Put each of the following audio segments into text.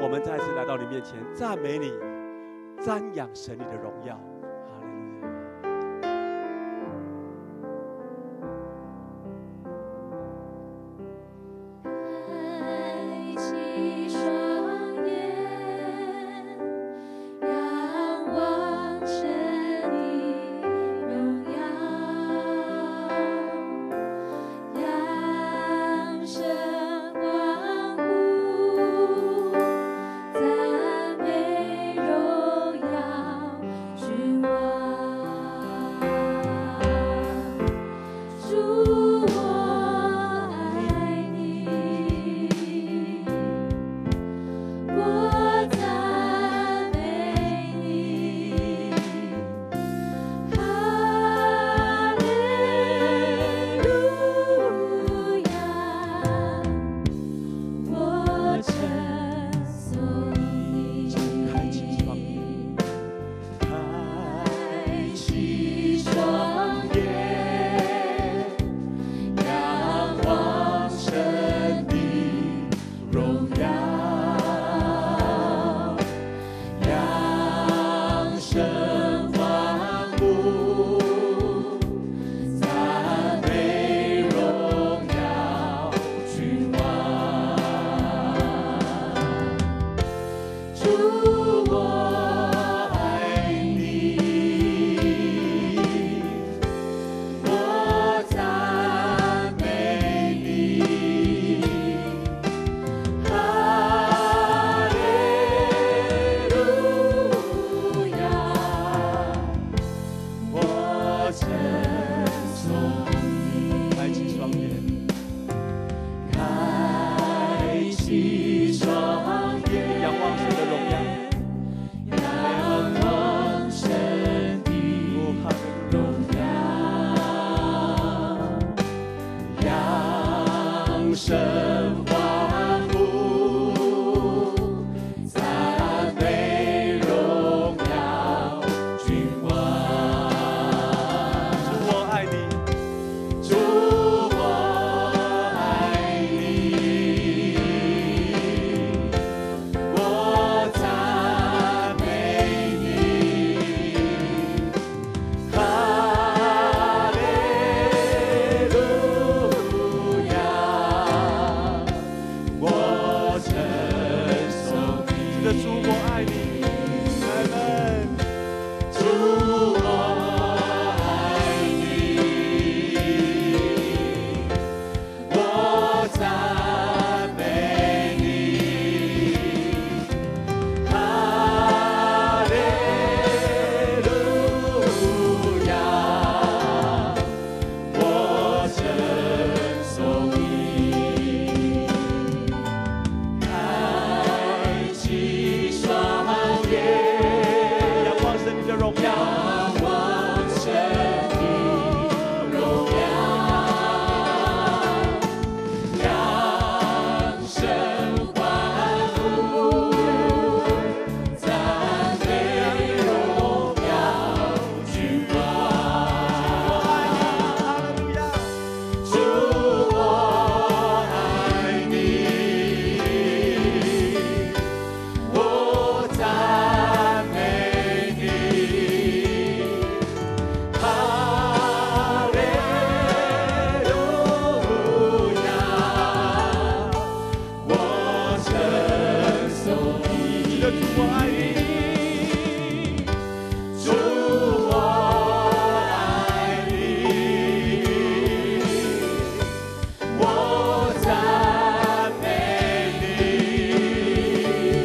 们再次来到你面前，赞美你，瞻仰神你的荣耀。哈利路亚。 开启双眼，仰望神的荣耀，扬声欢呼，赞美荣耀君王。主，我爱你，我赞美你，哈利路亚，我称颂你。开启双眼，仰望神的荣耀，扬声欢呼，赞美荣耀君王。主，我爱你，我赞美你，哈利路亚，我称颂你。 开启双眼， 开启双眼， 仰望神的荣耀。 仰望神的哦，哈利路亚。 荣耀，扬声欢呼，赞美荣耀君王。 主，我爱你， 主，我爱你，我赞美你，哈利路亚，我称颂你。 是的，主，我爱你，阿门。 主，我爱你，我赞美你，哈利路亚，我称颂你。开启双眼， 仰望神你的荣耀。 仰望神的荣耀，扬声欢呼，赞美荣耀君王。 哈利路亚。 主，我爱你，我赞美你，哈利路亚，我称颂你。 是的，主，我爱你。 主，我爱你，我赞美你，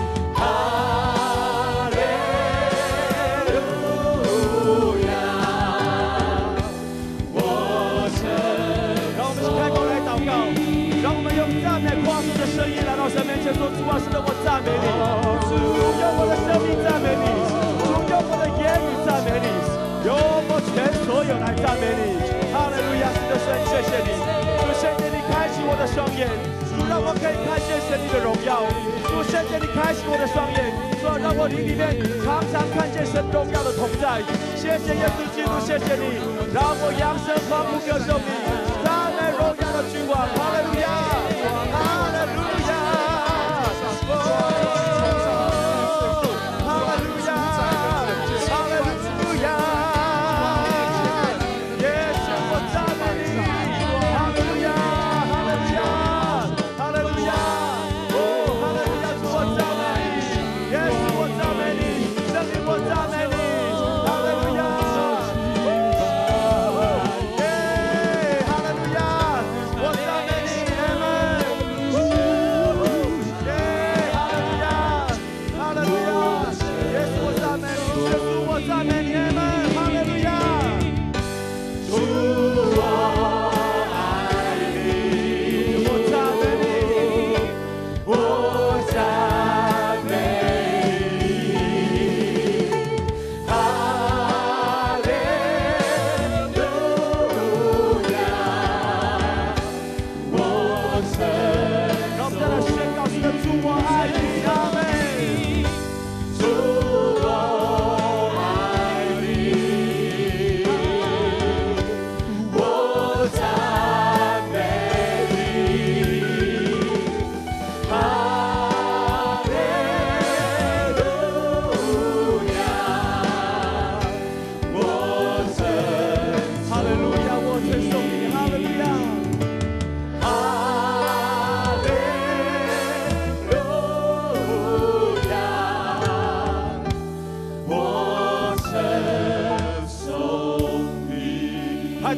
哈利路亚，我称让我们一起开口来祷告，让我们用赞美夸张的声音来到神面前说：主啊，是的，我赞美你，主用我的生命赞美你，主用我的言语赞美你，用我全所有来赞美你。哈利路亚！是的，神，谢谢你，主，谢谢你开启我的双眼，主让我可以看见神你的荣耀，主，谢谢你开启我的双眼，主啊，让我灵里面常常看见神荣耀的同在。谢谢耶稣基督，谢谢你，让我扬声欢呼歌颂你，赞美荣耀的君王。哈利路亚，哈利路亚。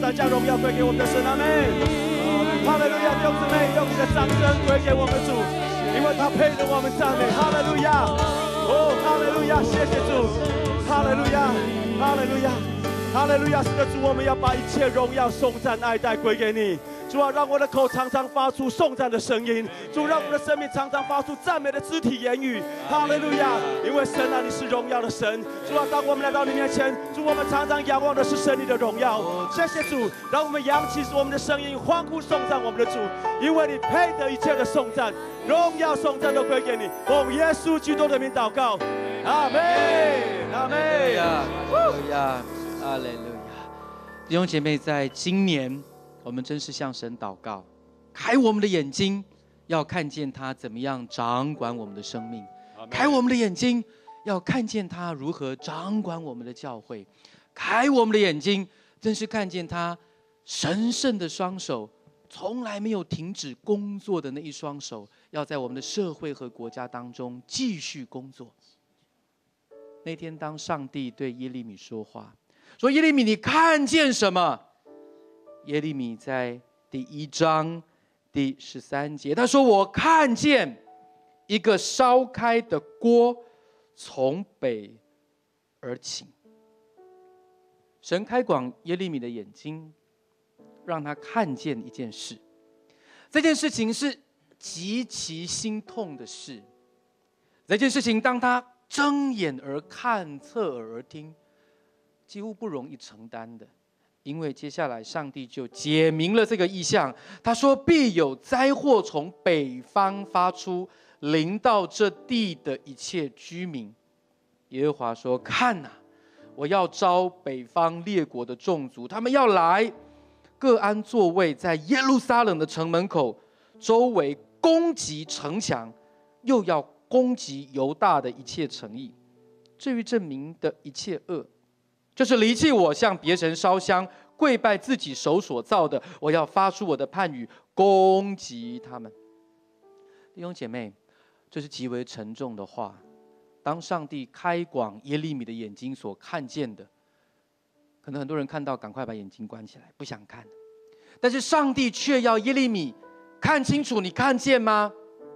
赞将荣耀归给我们的神，阿们。哈利路亚，弟兄姊妹，用你的掌声归给我们主，因为他配得我们赞美。哈利路亚，哦，哈利路亚，谢谢主，哈利路亚，哈利路亚，哈利路亚。是的，主，我们要把一切荣耀、颂赞、爱戴归给你。主啊，让我的口常常发出颂赞的声音。主，让我们的生命常常发出赞美的肢体言语。哈利路亚！因为神啊，你是荣耀的神。主啊，当我们来到你面前，主，我们常常仰望的是神你的荣耀。谢谢主，让我们扬起我们的声音，欢呼颂赞我们的主，因为你配得一切的颂赞，荣耀颂赞都归给你。奉耶稣基督的名祷告，阿门，阿门。 哈利路亚，哈利路亚！弟兄姐妹，在今年，我们真是向神祷告，开我们的眼睛，要看见他怎么样掌管我们的生命；开我们的眼睛，要看见他如何掌管我们的教会；开我们的眼睛，真是看见他神圣的双手，从来没有停止工作的那一双手，要在我们的社会和国家当中继续工作。那天，当上帝对耶利米说话，说：“耶利米，你看见什么？”耶利米在第1章第13节，他说：“我看见一个烧开的锅从北而起。”神开广耶利米的眼睛，让他看见一件事。这件事情是极其心痛的事。这件事情，当他睁眼而看，侧耳而听，几乎不容易承担的。因为接下来上帝就解明了这个意象，他说：“必有灾祸从北方发出，临到这地的一切居民。”耶和华说：“看哪，我要招北方列国的众族，他们要来，各安座位，在耶路撒冷的城门口，周围攻击城墙，又要攻击犹大的一切城邑。至于这民的一切恶，就是离弃我，向别神烧香，跪拜自己手所造的，我要发出我的判语，攻击他们。”弟兄姐妹，这是极为沉重的话。当上帝开广耶利米的眼睛所看见的，可能很多人看到赶快把眼睛关起来，不想看。但是上帝却要耶利米看清楚，你看见吗？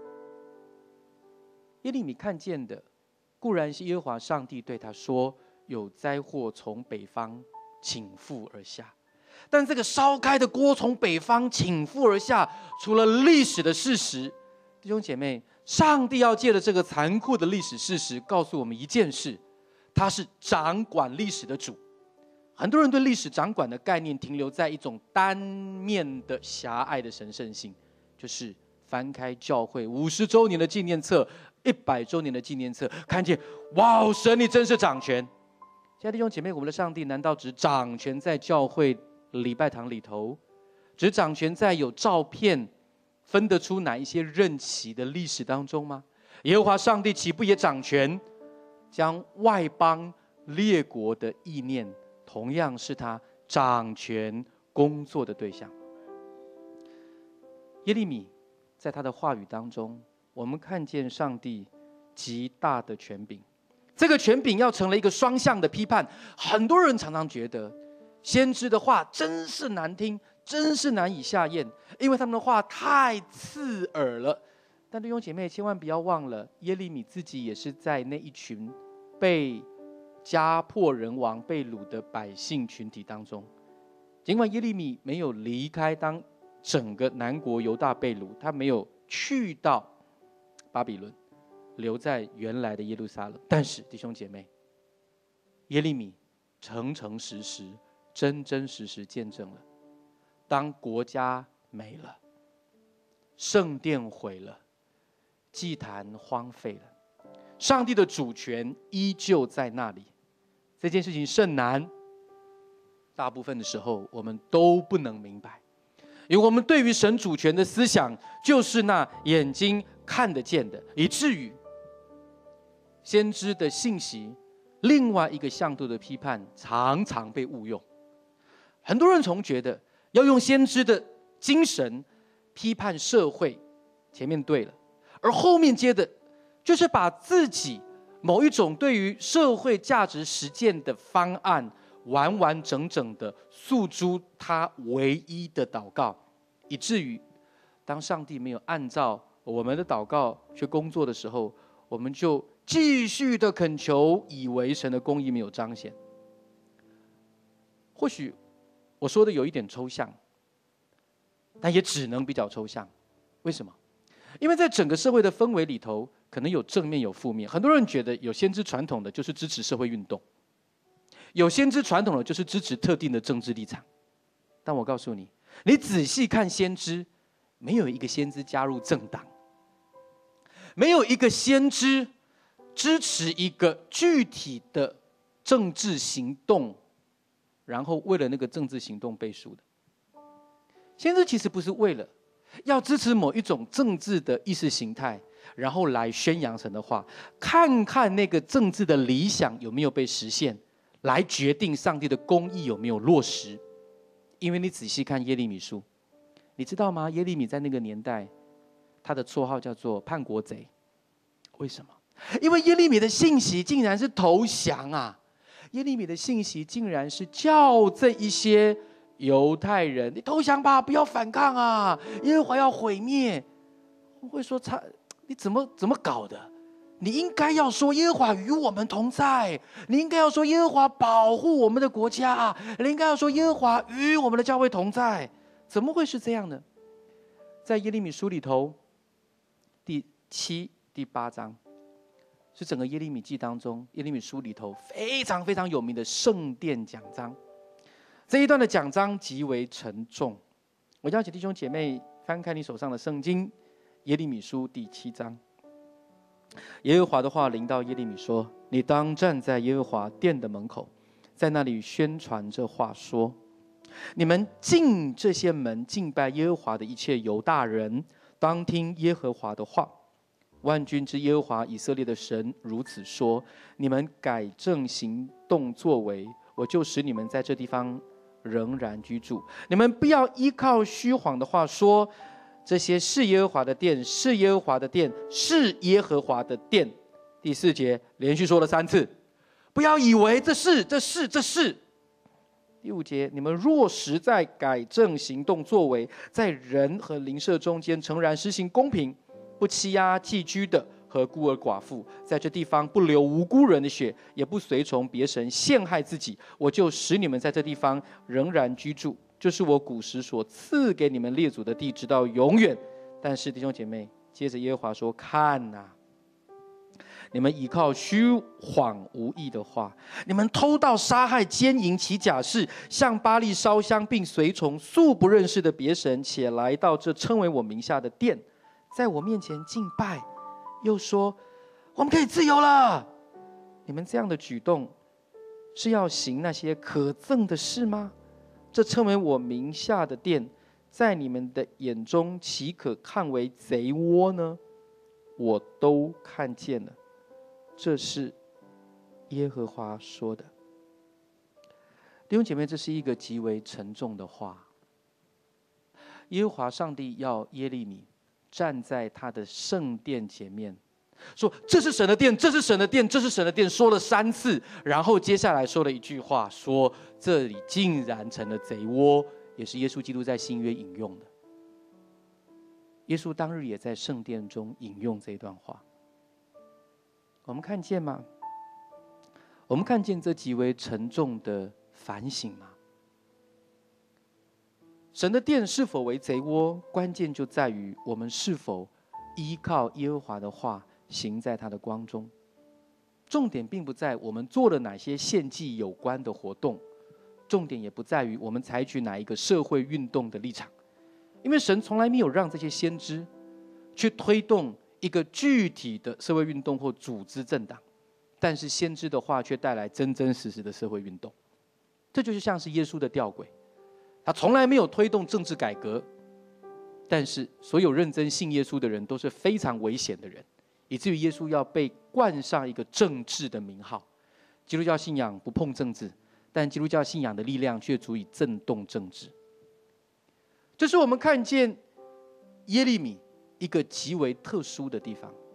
耶利米看见的，固然是耶和华上帝对他说，有灾祸从北方倾覆而下。但这个烧开的锅从北方倾覆而下，除了历史的事实，弟兄姐妹，上帝要借着这个残酷的历史事实告诉我们一件事，他是掌管历史的主。很多人对历史掌管的概念停留在一种单面的狭隘的神圣性，就是翻开教会50周年的纪念册、100周年的纪念册，看见哇，神你真是掌权。亲爱的弟兄姐妹，我们的上帝难道只掌权在教会礼拜堂里头，只掌权在有照片分得出哪一些任期的历史当中吗？耶和华上帝岂不也掌权，将外邦列国的意念同样是他掌权工作的对象？耶利米在他的话语当中，我们看见上帝极大的权柄。这个权柄要成了一个双向的批判。很多人常常觉得先知的话真是难听，真是难以下咽，因为他们的话太刺耳了。但弟兄姐妹千万不要忘了，耶利米自己也是在那一群被家破人亡、被掳的百姓群体当中。尽管耶利米没有离开，当整个南国犹大被掳，他没有去到巴比伦，留在原来的耶路撒冷，但是弟兄姐妹，耶利米诚诚实实、真真实实见证了，当国家没了，圣殿毁了，祭坛荒废了，上帝的主权依旧在那里。这件事情甚难，大部分的时候我们都不能明白，因为我们对于神主权的思想就是那眼睛看得见的，以至于先知的信息另外一个向度的批判常常被误用。很多人总觉得要用先知的精神批判社会，前面对了，而后面接的就是把自己某一种对于社会价值实践的方案完完整整的诉诸他唯一的祷告，以至于当上帝没有按照我们的祷告去工作的时候，我们就继续的恳求，以为神的公义没有彰显。或许我说的有一点抽象，但也只能比较抽象。为什么？因为在整个社会的氛围里头，可能有正面有负面。很多人觉得有先知传统的就是支持社会运动，有先知传统的就是支持特定的政治立场。但我告诉你，你仔细看先知，没有一个先知加入政党，没有一个先知支持一个具体的政治行动，然后为了那个政治行动背书的。先知其实不是为了要支持某一种政治的意识形态，然后来宣扬神的话，看看那个政治的理想有没有被实现，来决定上帝的公义有没有落实。因为你仔细看耶利米书，你知道吗？耶利米在那个年代，他的绰号叫做叛国贼。为什么？因为耶利米的信息竟然是投降啊！耶利米的信息竟然是叫这一些犹太人，你投降吧，不要反抗啊！耶和华要毁灭。我会说你怎么搞的？你应该要说耶和华与我们同在，你应该要说耶和华保护我们的国家，你应该要说耶和华与我们的教会同在。怎么会是这样呢？在耶利米书里头，第7、第8章是整个耶利米记当中，耶利米书里头非常非常有名的圣殿讲章。这一段的讲章极为沉重，我邀请弟兄姐妹翻开你手上的圣经，耶利米书第7章。耶和华的话临到耶利米说：“你当站在耶和华殿的门口，在那里宣传这话说：你们进这些门敬拜耶和华的一切犹大人，当听耶和华的话。万军之耶和华以色列的神如此说：你们改正行动作为，我就使你们在这地方仍然居住。你们不要依靠虚谎的话说，这些是耶和华的殿，是耶和华的殿，是耶和华的殿。”第4节连续说了3次，不要以为这是。第5节，你们若实在改正行动作为，在人和邻舍中间诚然施行公平，不欺压寄居的和孤儿寡妇，在这地方不流无辜人的血，也不随从别神陷害自己，我就使你们在这地方仍然居住，就是我古时所赐给你们列祖的地，直到永远。但是弟兄姐妹，接着耶和华说：看哪，你们倚靠虚谎无益的话，你们偷盗杀害奸淫起假誓，向巴力烧香，并随从素不认识的别神，且来到这称为我名下的殿，在我面前敬拜，又说我们可以自由了。你们这样的举动是要行那些可憎的事吗？这称为我名下的殿，在你们的眼中岂可看为贼窝呢？我都看见了，这是耶和华说的。弟兄姐妹，这是一个极为沉重的话。耶和华上帝要耶利米站在他的圣殿前面，说这是神的殿，这是神的殿，这是神的殿，说了3次，然后接下来说了一句话，说这里竟然成了贼窝，也是耶稣基督在新约引用的。耶稣当日也在圣殿中引用这段话。我们看见吗？我们看见这极为沉重的反省吗？神的殿是否为贼窝，关键就在于我们是否依靠耶和华的话，行在他的光中。重点并不在我们做了哪些献祭有关的活动，重点也不在于我们采取哪一个社会运动的立场，因为神从来没有让这些先知去推动一个具体的社会运动或组织政党，但是先知的话却带来真真实实的社会运动。这就是像是耶稣的吊诡，他从来没有推动政治改革，但是所有认真信耶稣的人都是非常危险的人，以至于耶稣要被冠上一个政治的名号。基督教信仰不碰政治，但基督教信仰的力量却足以震动政治。这是我们看见耶利米一个极为特殊的地方。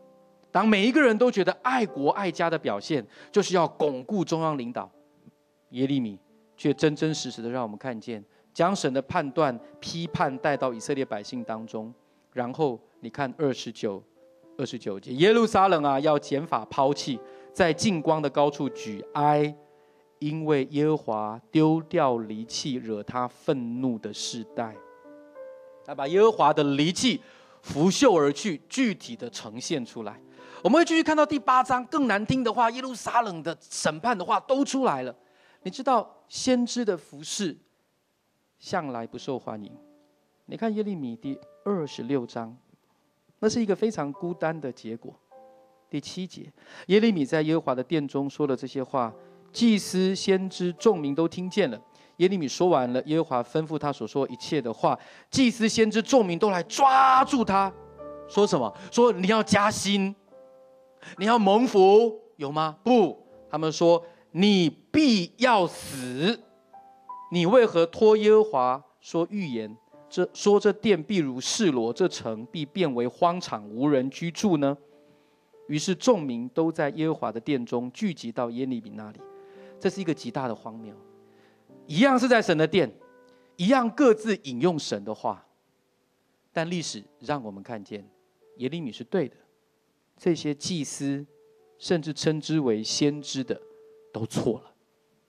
当每一个人都觉得爱国爱家的表现就是要巩固中央领导， 耶利米却真真实实的让我们看见，将神的判断、批判带到以色列百姓当中。然后你看29节，耶路撒冷啊，要剪发抛弃，在净光的高处举哀，因为耶和华丢掉离弃惹他愤怒的世代。他把耶和华的离弃拂袖而去，具体的呈现出来。我们会继续看到第8章更难听的话，耶路撒冷的审判的话都出来了。你知道先知的服事向来不受欢迎。你看耶利米第26章，那是一个非常孤单的结果。第7节，耶利米在耶和华的殿中说了这些话，祭司、先知、众民都听见了。耶利米说完了耶和华吩咐他所说一切的话，祭司、先知、众民都来抓住他，说什么？说你要加薪，你要蒙福，有吗？不，他们说你必要死。你为何托耶和华说预言？说这殿必如示罗，这城必变为荒场，无人居住呢？于是众民都在耶和华的殿中聚集到耶利米那里。这是一个极大的荒谬。一样是在神的殿，一样各自引用神的话，但历史让我们看见耶利米是对的，这些祭司甚至称之为先知的都错了。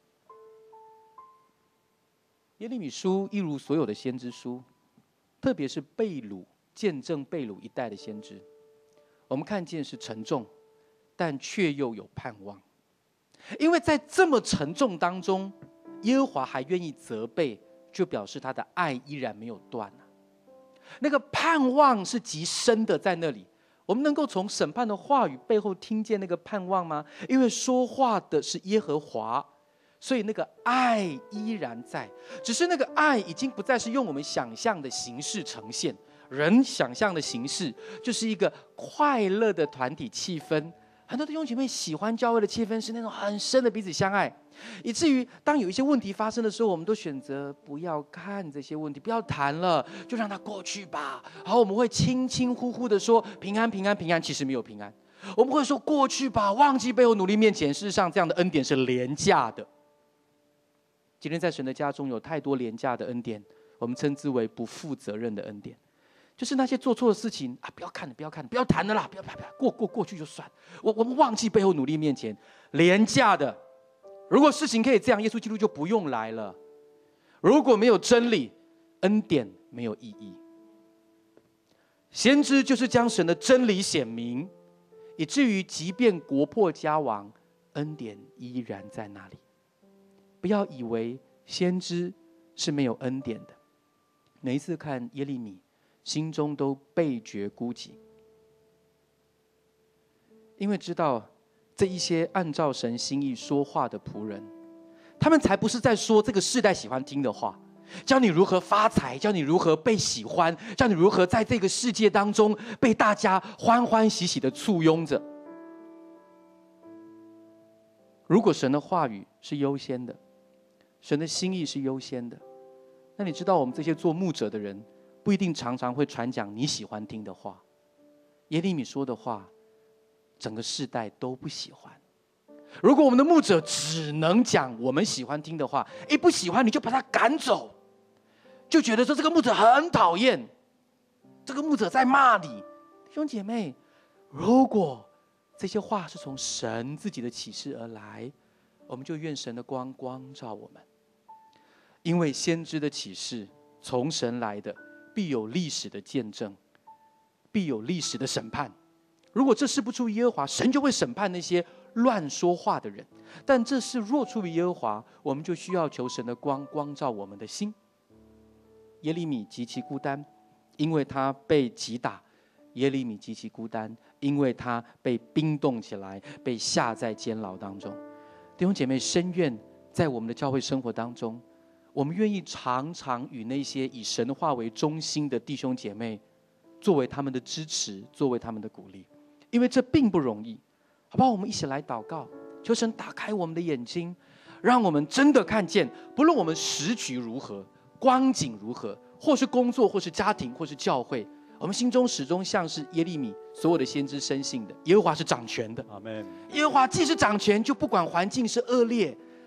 耶利米书一如所有的先知书，特别是被掳见证被掳一代的先知，我们看见是沉重，但却又有盼望。因为在这么沉重当中，耶和华还愿意责备，就表示他的爱依然没有断啊。那个盼望是极深的，在那里，我们能够从审判的话语背后听见那个盼望吗？因为说话的是耶和华，所以那个爱依然在，只是那个爱已经不再是用我们想象的形式呈现。人想象的形式就是一个快乐的团体气氛，很多弟兄姐妹喜欢教会的气氛是那种很深的彼此相爱，以至于当有一些问题发生的时候，我们都选择不要看这些问题，不要谈了，就让它过去吧。然后我们会轻轻呼呼的说平安平安平安，其实没有平安。我们会说过去吧，忘记背后努力面前。事实上这样的恩典是廉价的。今天在神的家中有太多廉价的恩典，我们称之为不负责任的恩典。就是那些做错的事情啊，不要看了，不要看了，不要谈了啦，不要过去就算。我们忘记背后努力面前，廉价的。如果事情可以这样，耶稣基督就不用来了。如果没有真理，恩典没有意义。先知就是将神的真理显明，以至于即便国破家亡，恩典依然在那里。不要以为先知是没有恩典的。每一次看耶利米，心中都倍觉孤寂，因为知道这一些按照神心意说话的仆人，他们才不是在说这个世代喜欢听的话，教你如何发财，教你如何被喜欢，教你如何在这个世界当中被大家欢欢喜喜的簇拥着。如果神的话语是优先的，神的心意是优先的，那你知道我们这些做牧者的人不一定常常会传讲你喜欢听的话。耶利米说的话，整个世代都不喜欢。如果我们的牧者只能讲我们喜欢听的话，一不喜欢你就把他赶走，就觉得说这个牧者很讨厌，这个牧者在骂你。弟兄姐妹，如果这些话是从神自己的启示而来，我们就愿神的光光照我们。因为先知的启示从神来的，必有历史的见证，必有历史的审判。如果这事不出于耶和华，神就会审判那些乱说话的人。但这事若出于耶和华，我们就需要求神的光光照我们的心。耶利米极其孤单，因为他被击打；耶利米极其孤单，因为他被冰冻起来，被下在监牢当中。弟兄姐妹，深愿在我们的教会生活当中，我们愿意常常与那些以神的话为中心的弟兄姐妹，作为他们的支持，作为他们的鼓励，因为这并不容易，好不好？我们一起来祷告，求神打开我们的眼睛，让我们真的看见，不论我们时局如何，光景如何，或是工作，或是家庭，或是教会，我们心中始终像是耶利米所有的先知深信的，耶和华是掌权的。 阿们。 耶和华既是掌权，就不管环境是恶劣，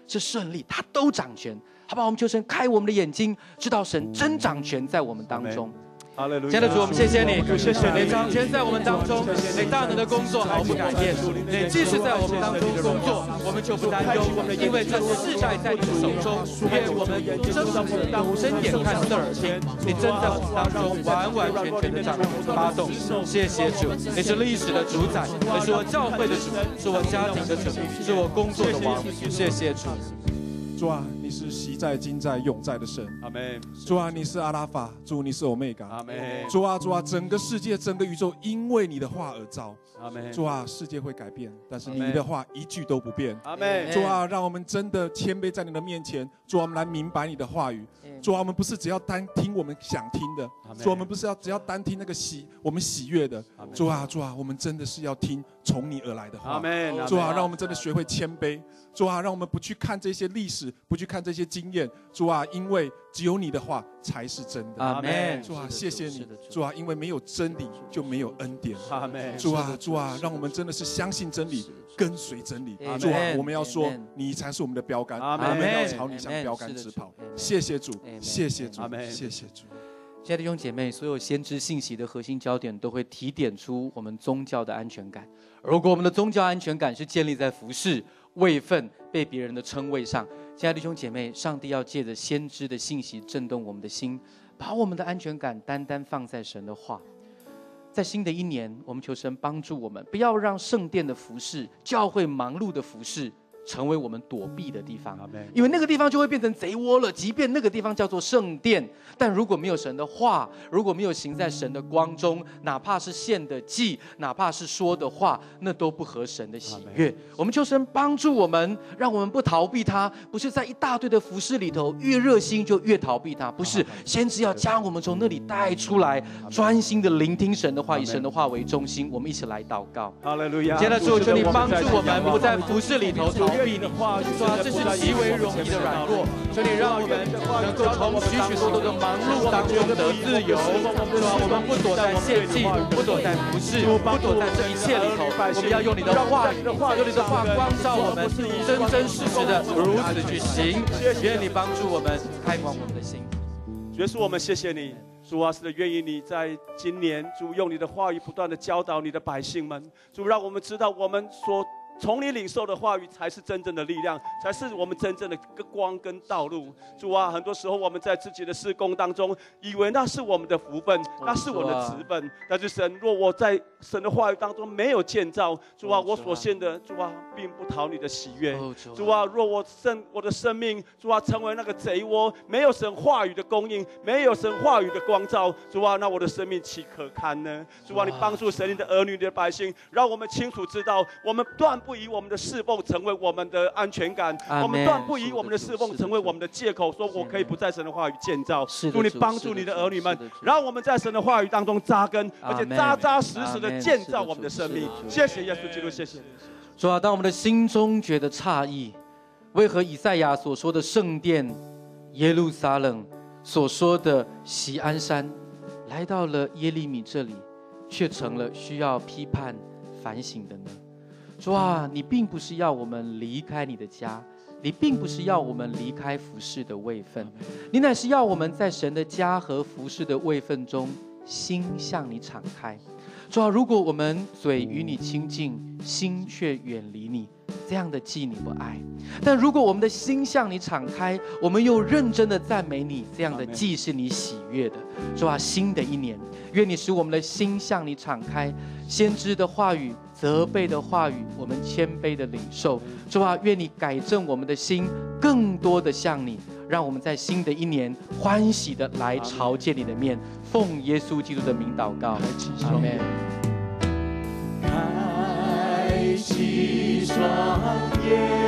是顺利，他都掌权，好不好？我们求神开我们的眼睛，知道神真掌权在我们当中。亲爱的主，我们谢谢你， 谢谢你， 你掌权在我们当中，你大能的工作毫不改变，你继续在我们当中工作，我们就不担忧，因为这世代在你的手中。愿我们睁眼看，侧耳听，你真在我们当中完完全全的掌权发动。谢谢主，你是历史的主宰，你是我教会的主，是我家庭的主，是我工作的王。谢谢主。 主啊，你是昔在、今在、永在的神。 阿们。 主啊，你是阿拉法，主你是欧米伽。 阿们。 主啊，主啊，整个世界、整个宇宙因为你的话而造。 阿们。 主啊，世界会改变，但是你的话一句都不变。 阿们。 主啊，让我们真的谦卑在你的面前。主啊，我们来明白你的话语。主啊，我们不是只要单听我们想听的。主啊，我们不是只要单听那个我们喜悦的。主啊，主啊，我们真的是要听从你而来的话。 阿们。 主啊，让我们真的学会谦卑。主啊，让我们不去看这些历史，不去看这些经验。主啊，因为只有你的话才是真的。 阿们。 主啊，谢谢你。主啊，因为没有真理就没有恩典。 阿们。 主啊，主啊，让我们真的是相信真理，跟随真理。主啊，我们要说你才是我们的标杆，我们要朝你向标杆直跑。谢谢主，谢谢主，谢谢主。 亲爱的弟兄姐妹，所有先知信息的核心焦点都会提点出我们宗教的安全感。如果我们的宗教安全感是建立在服事、位分、被别人的称谓上，亲爱的弟兄姐妹，上帝要借着先知的信息震动我们的心，把我们的安全感单单放在神的话。在新的一年，我们求神帮助我们，不要让圣殿的服事、教会忙碌的服事成为我们躲避的地方，因为那个地方就会变成贼窝了。即便那个地方叫做圣殿，但如果没有神的话，如果没有行在神的光中，哪怕是献的祭，哪怕是说的话，那都不合神的喜悦。我们求神帮助我们，让我们不逃避它，不是在一大堆的服事里头越热心就越逃避它，不是，先只要将我们从那里带出来，专心的聆听神的话，以神的话为中心。我们一起来祷告。 哈利路亚！ 接着主，求你帮助我们不在服事里头逃避你，主啊，这是极为容易的软弱。求你让我们能够从许许多多的忙碌当中得自由。主啊，我们不躲在献祭，不躲在服事，不躲在这一切里头。我们要用你的话语，用你的话光照我们，真真实实的如此去行。愿你帮助我们，开广我们的心。 耶稣，我们谢谢你。主啊，是的，愿意你在今年，主用你的话语不断的教导你的百姓们。主，让我们知道我们所从你领受的话语才是真正的力量，才是我们真正的光跟道路。主啊，很多时候我们在自己的事工当中，以为那是我们的福分，那是我们的职分。但是神，若我在神的话语当中没有建造，主啊，我所献的，主啊，并不讨你的喜悦。主啊，若我的生命，主啊，成为那个贼窝，没有神话语的供应，没有神话语的光照，主啊，那我的生命岂可堪呢？主啊，你帮助神你的儿女、你的百姓，让我们清楚知道，我们断不以我们的侍奉成为我们的安全感，我们断不以我们的侍奉成为我们的借口，说我可以不在神的话语建造。祝你帮助你的儿女们，让我们在神的话语当中扎根，而且扎扎实实的建造我们的生命。谢谢耶稣基督，谢谢。 主啊，当我们的心中觉得诧异，为何以赛亚所说的圣殿耶路撒冷所说的锡安山，来到了耶利米这里，却成了需要批判反省的呢？主啊，你并不是要我们离开你的家，你并不是要我们离开服事的位分，你乃是要我们在神的家和服事的位分中，心向你敞开。主啊，如果我们嘴与你亲近，心却远离你，这样的祭你不爱；但如果我们的心向你敞开，我们又认真的赞美你，这样的祭是你喜悦的。主啊，新的一年，愿你使我们的心向你敞开，先知的话语、责备的话语，我们谦卑的领受。主啊，愿你改正我们的心，更多的向你，让我们在新的一年欢喜的来朝见你的面。奉耶稣基督的名祷告，阿们。 开启双眼。